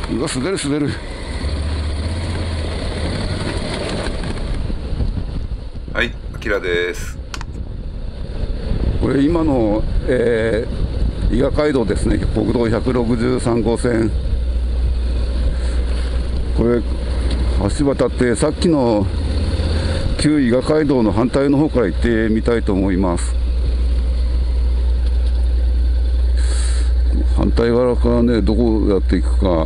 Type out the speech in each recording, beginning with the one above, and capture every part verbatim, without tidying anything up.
うわ、滑る滑る。 はい、あきらです。 これ今の、えー、伊賀街道ですね。国道ひゃくろくじゅうさん号線。これ橋渡ってさっきの旧伊賀街道の反対の方から行ってみたいと思います。反対側からね、どこやっていくか。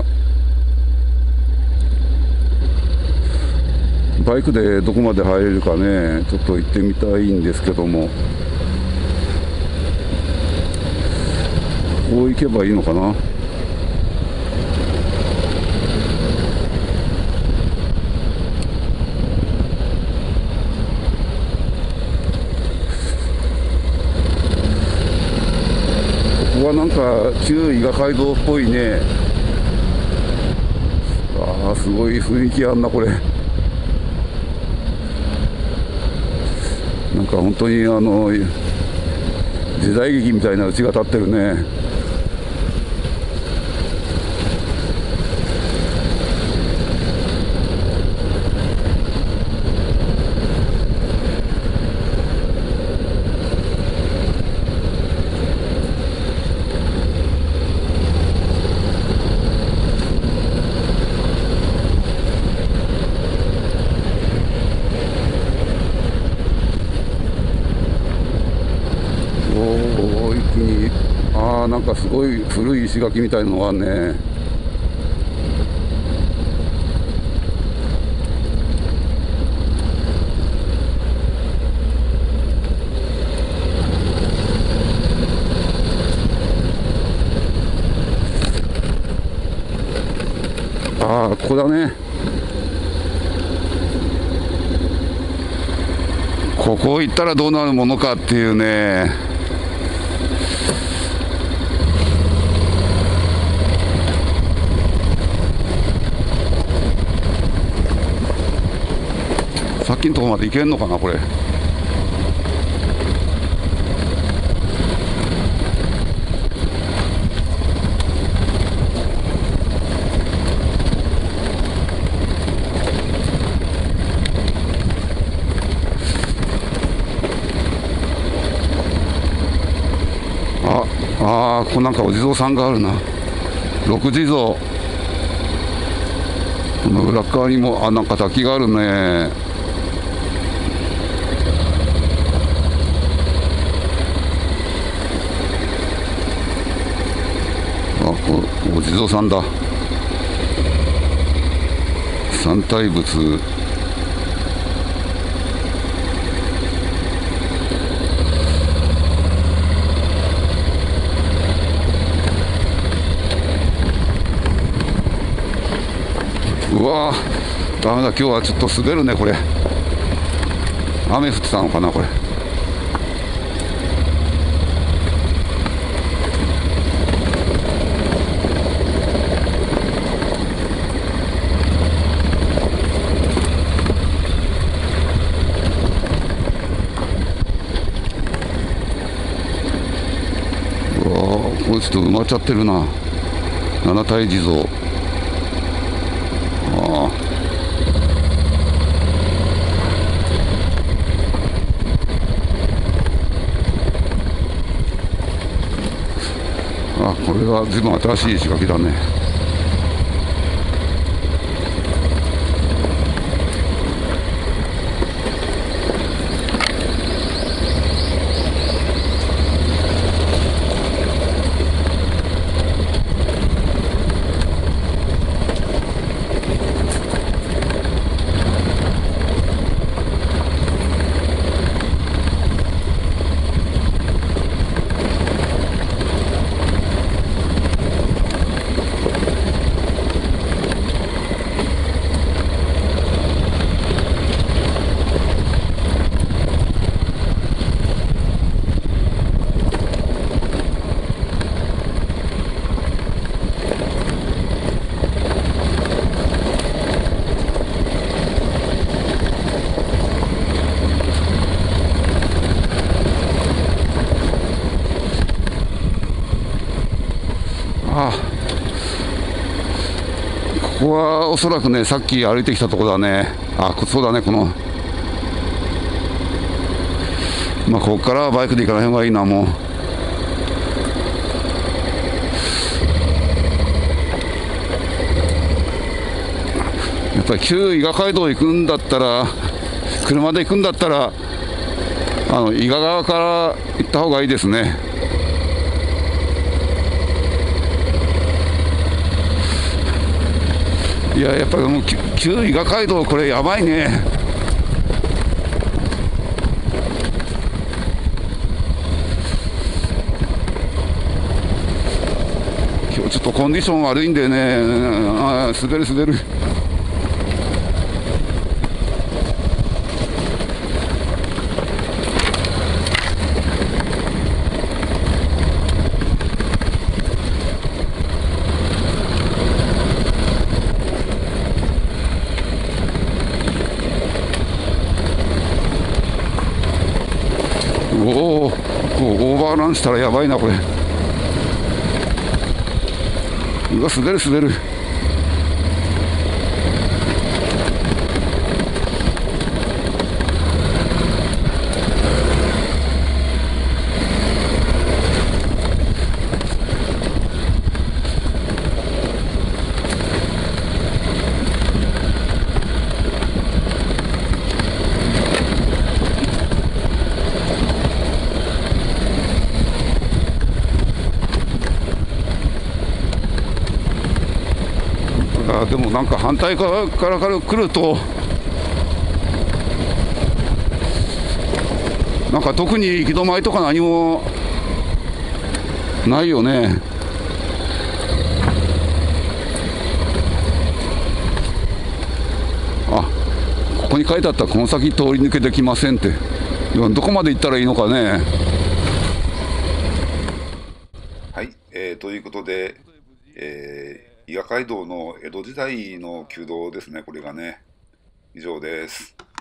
バイクでどこまで入れるかね、ちょっと行ってみたいんですけども、こう行けばいいのかな。ここはなんか旧伊賀街道っぽいね。ああ、すごい雰囲気あんな、これ。なんか本当にあの時代劇みたいな家が建ってるね。お、一気に、ああ、なんかすごい古い石垣みたいなのがあるね。ああ、ここだね。ここ行ったらどうなるものかっていうね。さっきのとこまで行けんのかな、これ。ああー、ここなんかお地蔵さんがあるな。六地蔵。この裏側にも、あ、なんか滝があるね。あ、こお地蔵さんだ。三体仏。うわー、ダメだ、今日はちょっと滑るね、これ。雨降ってたのかな、これ。うわー、これちょっと埋まっちゃってるな。七体地蔵。ああ、あ、これは随分新しい石垣だね。あこはおそらくね、さっき歩いてきたとこだね。あ、そうだね、この。まあ、ここからはバイクで行かない方がいいな、もう。やっぱり旧伊賀街道行くんだったら、車で行くんだったら、あの伊賀川から行った方がいいですね。いや、やっぱりもう旧伊賀街道、これやばいね。今日ちょっとコンディション悪いんでね、あー滑る滑る。おお、オーバーランしたらやばいな、これ。うわ、滑る滑る。あ、でもなんか反対側からから来ると、なんか特に行き止まりとか何もないよね。あ、ここに書いてあった、この先通り抜けできませんって。どこまで行ったらいいのかね。 はい、えーということで、えー伊賀街道の江戸時代の旧道ですね、これがね。以上です。